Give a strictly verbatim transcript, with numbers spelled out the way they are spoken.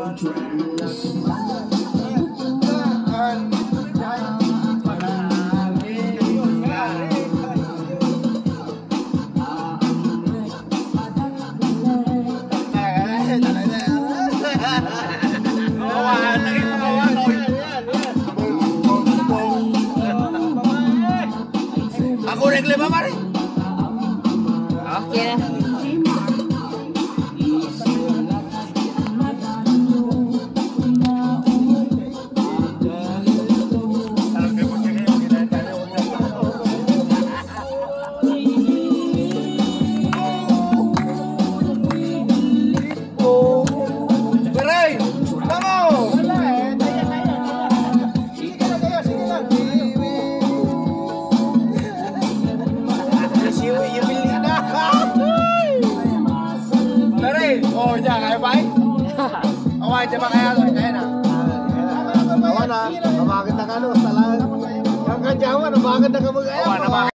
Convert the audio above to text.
Aku regle ba mari? Okay na. Oh, ya, kaya ba? Okay, di ba kaya? Kaya na. Awan na, nabakit na ka no, talaga. Ang kanya mo, nabakit na ka mag-ayaw.